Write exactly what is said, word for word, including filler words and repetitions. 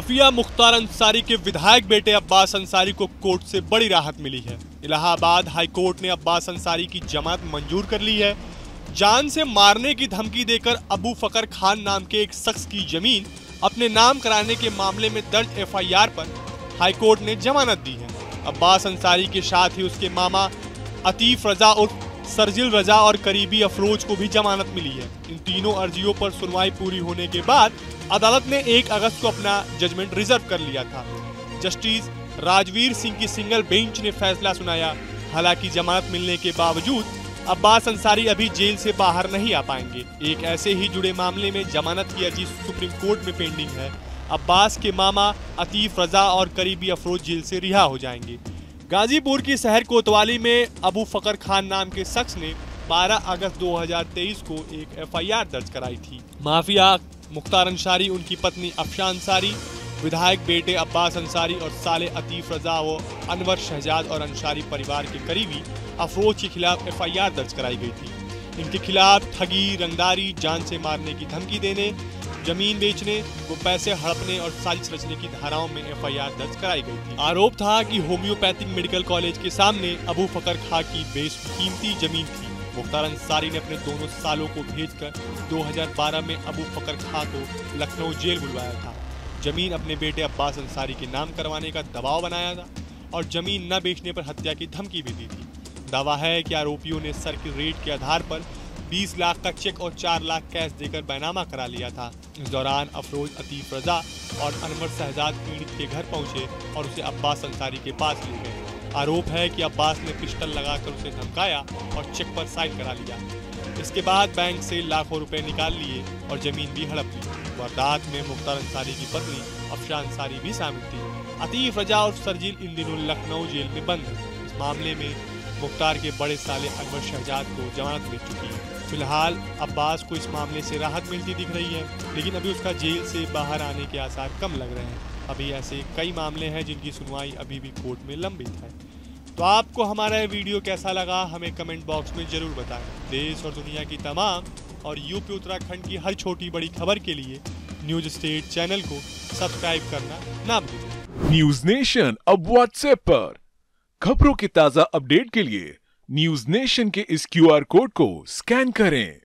Mafia Mukhtar Ansari के विधायक बेटे अब्बास अंसारी को कोर्ट से बड़ी राहत मिली है। इलाहाबाद हाई कोर्ट ने अब्बास अंसारी की जमानत मंजूर कर ली है। जान से मारने की धमकी देकर अबू फकर खान नाम के एक शख्स की जमीन अपने नाम कराने के मामले में दर्ज एफ आई आर पर हाई कोर्ट ने जमानत दी है। अब्बास अंसारी के साथ ही उसके मामा अतीफ रजा उर्फ सरजिल रजा और करीबी अफरोज को भी जमानत मिली है। इन तीनों अर्जियों पर सुनवाई पूरी होने के बाद अदालत ने एक अगस्त को अपना जजमेंट रिजर्व कर लिया था। जस्टिस राजवीर सिंह की सिंगल बेंच ने फैसला सुनाया। हालांकि जमानत मिलने के बावजूद अब्बास अंसारी अभी जेल से बाहर नहीं आ पाएंगे। एक ऐसे ही जुड़े मामले में जमानत की अर्जी सुप्रीम कोर्ट में पेंडिंग है। अब्बास के मामा अतीफ रजा और करीबी अफरोज जेल से रिहा हो जाएंगे। गाजीपुर की शहर कोतवाली में अबू फकर खान नाम के शख्स ने बारह अगस्त दो हज़ार तेईस को एक एफ आई आर दर्ज कराई थी। माफिया मुख्तार अंसारी, उनकी पत्नी अफशान अंसारी, विधायक बेटे अब्बास अंसारी और साले अतीफ रजा व अनवर शहजाद और अंसारी परिवार के करीबी अफरोज के खिलाफ एफ आई आर दर्ज कराई गई थी। इनके खिलाफ ठगी, रंगदारी, जान से मारने की धमकी देने, जमीन बेचने व पैसे हड़पने और साजिश रचने की धाराओं में एफ आई आर दर्ज कराई गई थी। आरोप था कि होम्योपैथिक मेडिकल कॉलेज के सामने अबू फकर खां की बेशकीमती जमीन थी। मुख्तार अंसारी ने अपने दोनों सालों को भेजकर दो हज़ार बारह में अबू फकर खां को लखनऊ जेल बुलवाया था। जमीन अपने बेटे अब्बास अंसारी के नाम करवाने का दबाव बनाया था और जमीन न बेचने पर हत्या की धमकी भी दी थी। दावा है कि आरोपियों ने सर की रेट के आधार पर बीस लाख का चेक और चार लाख कैश देकर बैनामा करा लिया था। इस दौरान अफरोज, अतीफ रजा और अनवर शहजाद पीड़ित के घर पहुंचे और उसे अब्बास अंसारी के पास ले गए। आरोप है कि अब्बास ने पिस्टल लगाकर उसे धमकाया और चेक पर साइन करा लिया। इसके बाद बैंक से लाखों रुपए निकाल लिए और जमीन भी हड़प ली। वारदात में मुख्तार अंसारी की पत्नी अफशान अंसारी भी शामिल थी। अतीफ रजा और सरजिल इन दिनों लखनऊ जेल में बंद है। इस मामले में मुख्तार के बड़े साले अनवर शहजाद को जमानत मिल चुकी है। फिलहाल अब्बास को इस मामले से राहत मिलती दिख रही है, लेकिन अभी उसका जेल से बाहर आने के आसार कम लग रहे हैं। अभी ऐसे कई मामले हैं जिनकी सुनवाई अभी भी कोर्ट में लंबित है। तो आपको हमारा ये वीडियो कैसा लगा हमें कमेंट बॉक्स में जरूर बताएं। देश और दुनिया की तमाम और यूपी उत्तराखंड की हर छोटी बड़ी खबर के लिए न्यूज स्टेट चैनल को सब्सक्राइब करना ना भूलें। न्यूज नेशन अब व्हाट्सएप पर खबरों की ताजा अपडेट के लिए न्यूज नेशन के इस क्यू आर कोड को स्कैन करें।